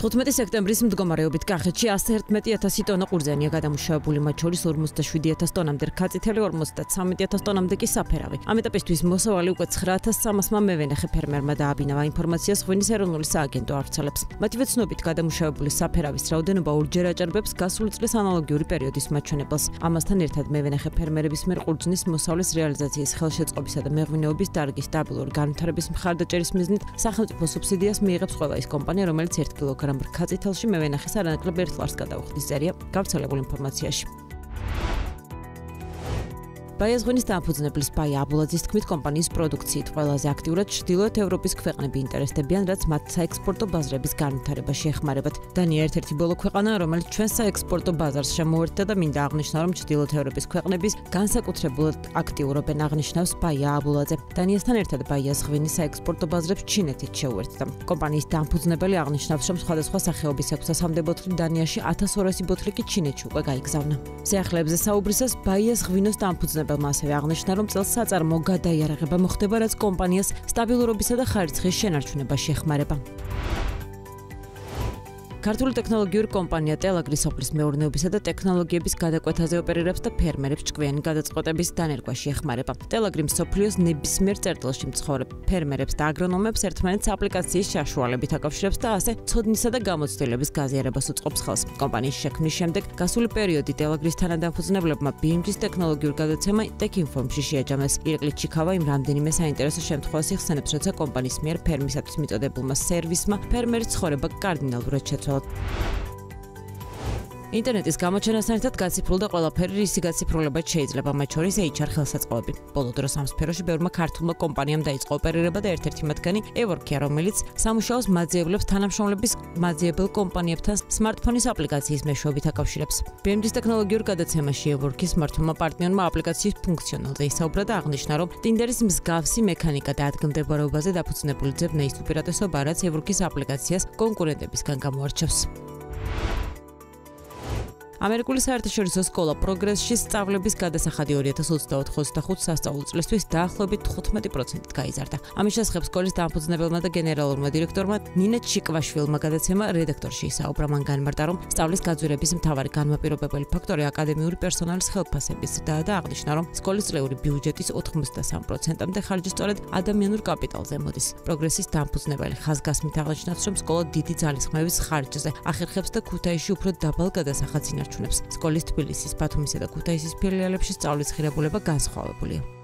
15 სექტემბრის მდგომარეობით კახეთში 111,000 ტონა ყურძენია გადამუშავებული, მათ შორის 57,000 ტონამდე რქაწითელი, 53,000 ტონამდე კი საფერავი. ამ ეტაპისთვის მოსავალი უკვე 9,300-მა მევენახე ფერმერმა დააბინავა. ინფორმაციას ღვინის ეროვნული სააგენტო ავრცელებს. მათივე ცნობით გადამუშავებული საფერავის რაოდენობა ორჯერ აჭარბებს გასული წლის ანალოგიური პერიოდის მაჩვენებელს. ამასთან ერთად მევენახე ფერმერების მიერ ყურძნის მოსავლის რეალიზაციის ხელშეწყობისა და მეღვინეობის დარგის სტაბილური განვითარების მხარდაჭერის მიზნით სახელმწიფო სუბსიდიას მიიღებს ყველა ის კომპანია, რომელიც 1 კილოგრამ რქაწითელში მევენახეს არანაკლებ 1 ლარს გადაუხდის წერია გავრცელებულ ინფორმაციაში. ბაიას ღვინის დამფუძნებლის ბაია აბულაძის თქმით, კომპანიის პროდუქციით ყველაზე აქტიურად ჩრდილოეთ ევროპის ქვეყნები ინტერესდებიან, რაც მათ საექსპორტო ბაზრების განვითარებაში ეხმარებათ. დანია ერთ-ერთი ბოლო ქვეყანაა, რომელიც ჩვენს საექსპორტო ბაზარს შემოერთდა და მინდა აღნიშნა, რომ ჩრდილოეთ ევროპის ქვეყნების განსაკუთრებულად აქტიურობენ, აღნიშნავს ბაია აბულაძე. დანიასთან ერთად ბაიას ღვინის საექსპორტო ბაზრებს ჩინეთით შეუერთდა. კომპანიის დამფუძნებელი აღნიშნავს, რომ სხვადასხვა სახეობის 600-მდე ბოთლი დანიაში 1200 ბოთლი კი ჩინეთში უკვე გაიგზავნა. სიახლეებზე საუბრისას ბაიას ღვინოს დამფუძნებელმა ასევე აღნიშნა, რომ წელს საწარმო გადაიარაღება მოხდება, რაც კომპანიას სტაბილურობისა და ხარისხის შენარჩუნებაში ეხმარება. ქართული ტექნოლოგიური კომპანია ტელაგრი სოფლის მეურნეობისა და ტექნოლოგიების გადაკვეთაზე ოპერირებს და ფერმერებს ჭკვიანი გადაწყვეტების დანერგვაში ეხმარება. ტელაგრი მსოფლიოს ნებისმიერ წერტილში მცხოვრებ ფერმერებს და აგრონომებს ერთმანეთს აპლიკაციის საშუალებით აკავშირებს და ასე ცოდნისა და გამოცდილების გაზიარებას უწყობს ხელს. კომპანიის შექმნის შემდეგ გასული პერიოდი ტელაგრის თანადამფუძნებლებმა BMG-ის ტექნოლოგიურ გადაცემა Tech-Inform-ში შეაჯამეს. ირაკლი ჩიქავა იმ რამდენიმე საინტერესო შემთხვევას იხსენებს, როცა კომპანიის მიერ ფერმისათვის მიწოდებულმა სერვისმა ფერმერის ცხოვრება კარდინალურად შეცვალა. ინტერნეტის გამოჩენასთან ერთად გაციფრულდა ყველაფერი, რისი გაციფრულებაც შეიძლება, მათ შორის HR ხელსაწყოები. ბოლო დროს ამ სფეროში ბევრმა ქართულმა კომპანიამ დაიწყო ოპერირება და ერთ-ერთი მათგანი Eworkia, რომელიც სამუშაოს მაძიებლებს თანამშრომლების მაძიებელ კომპანიებთან სმარტფონის აპლიკაციის მეშვეობით აკავშირებს. BMG-ის ტექნოლოგიურ გადაცემაში Eworkia-ის მმართველმა პარტნიორმა აპლიკაციის ფუნქციონალზე ისაუბრა და აღნიშნა, რომ Tinder-ის მსგავსი მექანიკა და ადგილმდებარეობაზე დაფუძნებული ძებნა ის უპირატესობა, რაც Eworkia-ის აპლიკაციას კონკურენტებისგან გამოარჩევს. ამერიკული საერთაშორისო სკოლა პროგრესში სწავლების გადასახადი 2024-25 სასწავლო წლისთვის დაახლოებით 15%-ით გაიზარდა. ამის შესახებ სკოლის დამფუძნებელმა და გენერალურმა დირექტორმა ნინა ჩიკვაშვილმა გადაცემა რედაქტორში ისაუბრა. მან განმარტა, რომ სწავლის გაძვირების მთავარი განმაპირობებელი ფაქტორი აკადემიური პერსონალის ხელფასების ზრდაა და აღნიშნა, რომ სკოლის წლიური ბიუჯეტის 83%-მდე ხარჯი სწორედ ადამიანურ კაპიტალზე მოდის. პროგრესის დამფუძნებელი ხაზგასმით აღნიშნავს, რომ სკოლა დიდი ძალისხმევის ხარჯზე ახერხებს და ქუთაისში უფრო დაბალ გადასახადს ინარჩუნებს. სკოლის თბილისის, ბათუმისა და ქუთაისის ფილიალებში სწავლის ღირებულება განსხვავებულია.